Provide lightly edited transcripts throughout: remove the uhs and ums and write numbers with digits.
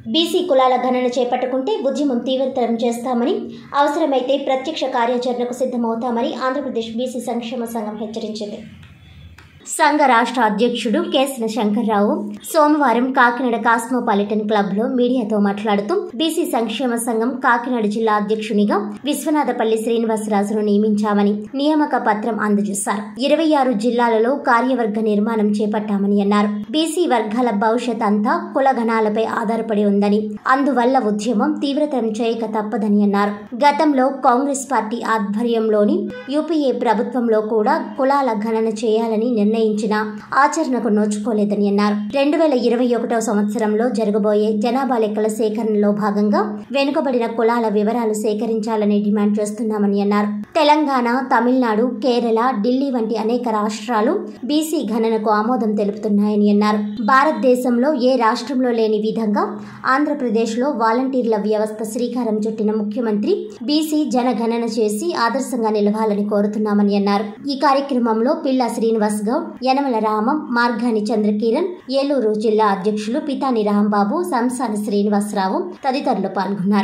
BC కులాల గణన చేపట్టుకుంటే ఉద్యమం తీవ్రతరం చేస్తామని, అవసరమైతే ప్రత్యక్ష కార్యాచరణకు సిద్ధమవుతామని ఆంధ్రప్రదేశ్ బీసీ సంక్షేమ సంఘం హెచ్చరించింది. సంఘ రాష్ట్ర అధ్యక్షుడు కేసన శంకర్రావు సోమవారం కాకినాడ కాస్మోపాలిటన్ క్లబ్లో మీడియాతో మాట్లాడుతూ బీసీ సంక్షేమ సంఘం కాకినాడ జిల్లా అధ్యక్షునిగా విశ్వనాథపల్లి శ్రీనివాసరాజును నియమించామని నియామక పత్రం అందజేశారు. 26 జిల్లాలలో కార్యవర్గ నిర్మాణం చేపట్టామని అన్నారు. బీసీ వర్గాల భవిష్యత్ అంతా కులగణాలపై ఆధారపడి ఉందని, అందువల్ల ఉద్యమం తీవ్రతరం చేయక తప్పదని అన్నారు. గతంలో కాంగ్రెస్ పార్టీ ఆధ్వర్యంలోని యూపీఏ ప్రభుత్వంలో కూడా కులాల గణన చేయాలని నిర్ణయించిన ఆచరణకు నోచుకోలేదని అన్నారు. 2021వ సంవత్సరంలో జరగబోయే జనాభా లెక్కల సేకరణలో భాగంగా వెనుకబడిన కులాల వివరాలు సేకరించాలని డిమాండ్ చేస్తున్నామని అన్నారు. తెలంగాణ, తమిళనాడు, కేరళ, ఢిల్లీ వంటి అనేక రాష్ట్రాలు బీసీ గణనకు ఆమోదం తెలుపుతున్నాయని అన్నారు. భారతదేశంలో ఏ రాష్ట్రంలో లేని విధంగా ఆంధ్రప్రదేశ్లో వాలంటీర్ల వ్యవస్థ శ్రీకారం చుట్టిన ముఖ్యమంత్రి బీసీ జనగణన చేసి ఆదర్శంగా నిలవాలని కోరుతున్నామని అన్నారు. ఈ కార్యక్రమంలో పిల్ల శ్రీనివాస్ గౌడ్, యనమల రామం, మార్గాని చంద్రకిరణ్, ఏలూరు జిల్లా అధ్యక్షులు పితాని రాంబాబు, సంసాని శ్రీనివాసరావు తదితరులు పాల్గొన్నారు.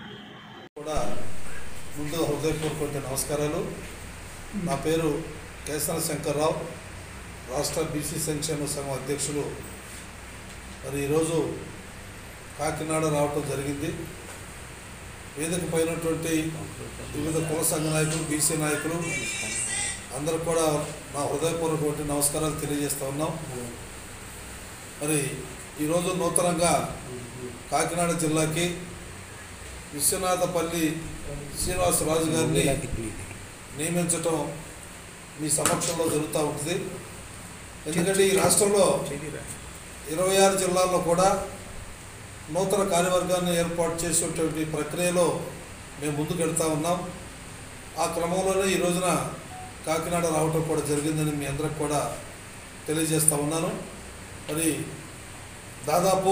ముందు హృదయపూర్వక నమస్కారాలు. నా పేరు కేసన శంకర్రావు, రాష్ట్ర బీసీ సంక్షేమ సంఘం అధ్యక్షులు. మరి ఈరోజు కాకినాడ రావటం జరిగింది. వేదిక పైనటువంటి వివిధ కుల సంఘ నాయకులు, బీసీ నాయకులు అందరూ కూడా నా హృదయపూర్వక నమస్కారాలు తెలియజేస్తూ ఉన్నాం. మరి ఈరోజు నూతనంగా కాకినాడ జిల్లాకి విశ్వనాథపల్లి శ్రీనివాసరాజు గారిని నియమించటం మీ సమక్షంలో జరుగుతూ ఉంటుంది. ఎందుకంటే ఈ రాష్ట్రంలో 26 జిల్లాల్లో కూడా నూతన కార్యవర్గాన్ని ఏర్పాటు చేసేటువంటి ప్రక్రియలో మేము ముందుకు వెళ్తూ ఉన్నాం. ఆ క్రమంలోనే ఈ రోజున కాకినాడ రావటం కూడా జరిగిందని మీ అందరికి కూడా తెలియజేస్తూ ఉన్నాను. మరి దాదాపు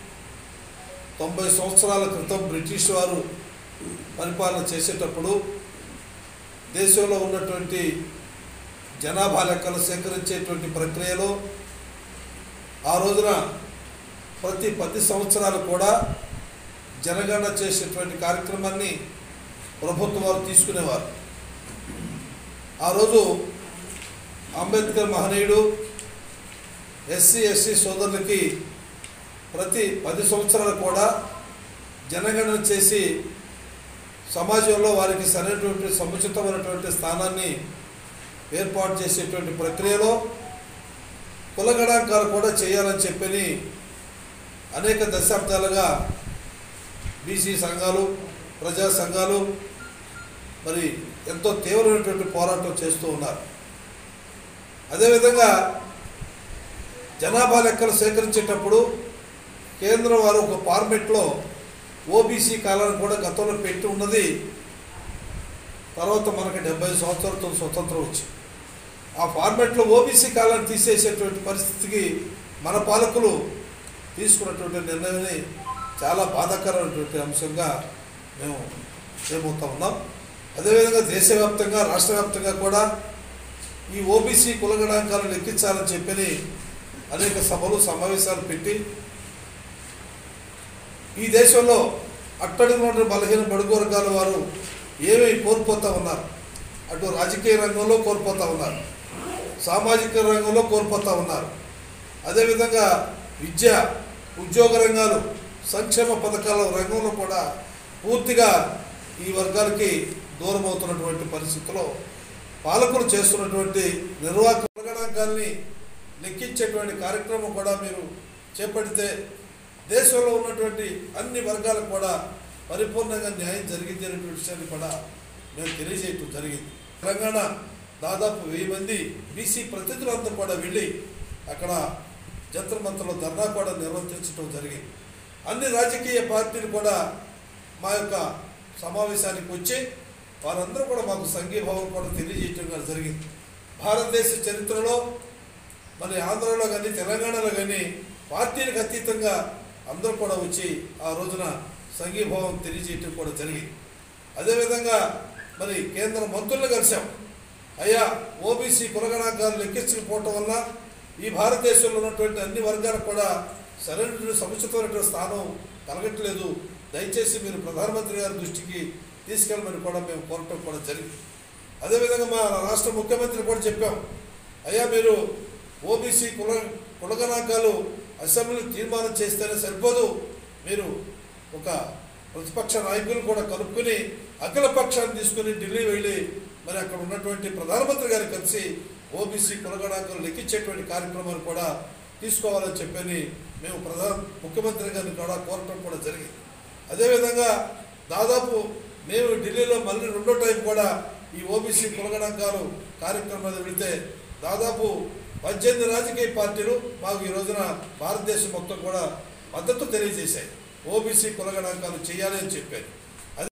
90 సంవత్సరాల క్రితం బ్రిటిష్ వారు పరిపాలన చేసేటప్పుడు దేశంలో ఉన్నటువంటి జనాభా లెక్కలు సేకరించేటువంటి ప్రక్రియలో ఆ రోజున ప్రతి 10 సంవత్సరాలు కూడా జనగణన చేసేటువంటి కార్యక్రమాన్ని ప్రభుత్వం వారు తీసుకునేవారు. ఆ రోజు అంబేద్కర్ మహనీయుడు ఎస్సీ ఎస్టీ సోదరులకి ప్రతి 10 సంవత్సరాలు కూడా జనగణన చేసి సమాజంలో వారికి సరైనటువంటి సముచితమైనటువంటి స్థానాన్ని ఏర్పాటు చేసేటువంటి ప్రక్రియలో కుల గణాంకాలు కూడా చేయాలని చెప్పని అనేక దశాబ్దాలుగా బీసీ సంఘాలు, ప్రజా సంఘాలు మరి ఎంతో తీవ్రమైనటువంటి పోరాటం చేస్తూ ఉన్నారు. అదేవిధంగా జనాభా లెక్కలు సేకరించేటప్పుడు కేంద్రం వారు ఒక ఫార్మెట్లో ఓబీసీ కాలాన్ని కూడా గతంలో పెట్టి ఉన్నది. తర్వాత మనకి 70 సంవత్సరాలతో స్వతంత్రం వచ్చింది. ఆ ఫార్మెట్లో ఓబీసీ కాలాన్ని తీసేసేటువంటి పరిస్థితికి మన పాలకులు తీసుకున్నటువంటి నిర్ణయాన్ని చాలా బాధాకరమైనటువంటి అంశంగా మేము చేయబోతూ ఉన్నాం. అదేవిధంగా దేశవ్యాప్తంగా, రాష్ట్ర వ్యాప్తంగా కూడా ఈ ఓబీసీ కుల గణాంకాలను లెక్కించాలని చెప్పని అనేక సభలు, సమావేశాలు పెట్టి ఈ దేశంలో అట్టడుగున బలహీన బడుగు వర్గాల వారు ఏమేమి కోల్పోతూ ఉన్నారు. అటు రాజకీయ రంగంలో కోల్పోతూ ఉన్నారు, సామాజిక రంగంలో కోల్పోతూ ఉన్నారు. అదేవిధంగా విద్య, ఉద్యోగ రంగాలు, సంక్షేమ పథకాల రంగంలో కూడా పూర్తిగా ఈ వర్గాలకి దూరం అవుతున్నటువంటి పరిస్థితుల్లో పాలకులు చేస్తున్నటువంటి నిర్వాహక గణాంకాలని లెక్కించేటువంటి కార్యక్రమం కూడా మీరు చేపడితే దేశంలో ఉన్నటువంటి అన్ని వర్గాలకు కూడా పరిపూర్ణంగా న్యాయం జరిగింది అనేటువంటి విషయాన్ని కూడా మేము తెలియజేయటం జరిగింది. తెలంగాణ దాదాపు 1000 మంది బీసీ ప్రతినిధులంతా కూడా వెళ్ళి అక్కడ జంతర్ మంతర్లో ధర్నా కూడా నిర్వర్తించడం జరిగింది. అన్ని రాజకీయ పార్టీలు కూడా మా యొక్క సమావేశానికి వచ్చి వారందరూ కూడా మాకు సంఘీభావం కూడా తెలియజేయటం జరిగింది. భారతదేశ చరిత్రలో మరి ఆంధ్రలో కానీ తెలంగాణలో కానీ పార్టీలకు అతీతంగా అందరూ కూడా వచ్చి ఆ రోజున సంఘీభావం తెలియజేయటం కూడా జరిగింది. అదేవిధంగా మరి కేంద్ర మంత్రులు కలిసాం. అయ్యా, ఓబీసీ కుల గణాంకాలు లెక్కించకపోవటం వల్ల ఈ భారతదేశంలో ఉన్నటువంటి అన్ని వర్గాలకు కూడా సరైనటువంటి సముచితమైనటువంటి స్థానం కలగట్లేదు, దయచేసి మీరు ప్రధానమంత్రి గారి దృష్టికి తీసుకెళ్ళమని కూడా మేము కోరటం కూడా జరిగింది. అదేవిధంగా మా రాష్ట్ర ముఖ్యమంత్రి కూడా చెప్పాం, అయ్యా మీరు ఓబీసీ కులగణాంకాలు అసెంబ్లీ తీర్మానం చేస్తేనే సరిపోదు, మీరు ఒక ప్రతిపక్ష నాయకులు కూడా కలుపుకుని అఖిల పక్షాన్ని తీసుకుని ఢిల్లీ వెళ్ళి మరి అక్కడ ఉన్నటువంటి ప్రధానమంత్రి గారు కలిసి ఓబీసీ కులగణాంకాలు లెక్కించేటువంటి కార్యక్రమాన్ని కూడా తీసుకోవాలని చెప్పని మేము ముఖ్యమంత్రి గారిని కూడా కోరటం కూడా జరిగింది. అదేవిధంగా దాదాపు మేము ఢిల్లీలో మళ్ళీ రెండో టైం కూడా ఈ ఓబీసీ కులగణాంకాలు కార్యక్రమాన్ని వెళితే దాదాపు 18 రాజకీయ పార్టీలు మాకు ఈ రోజున భారతదేశం మొత్తం కూడా మద్దతు తెలియజేశాయి, ఓబీసీ కులగణాంకాలు చేయాలి అని చెప్పారు.